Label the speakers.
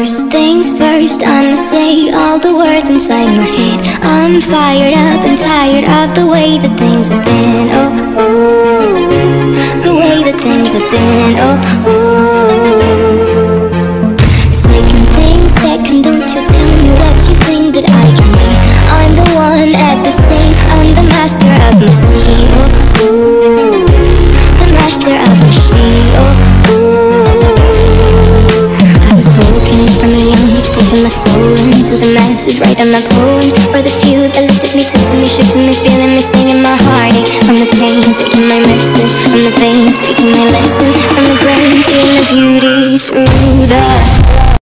Speaker 1: First things first, I'ma say all the words inside my head. I'm fired up and tired of the way that things have been. Oh, ooh, the way that things have been. Oh, ooh. Second thing second, don't you tell me what you think that I can be. I'm the one at the same, I'm the master of my sea. Oh, ooh, the master of my sea. Oh, ooh. I was broken from a young age, taking my soul into the masses, writing my poems for the few that looked at me, took to me, shook to me, feeling me, singing my heartache. From the pain, taking my message, from the veins, speaking my lesson, from the brain, seeing the beauty through the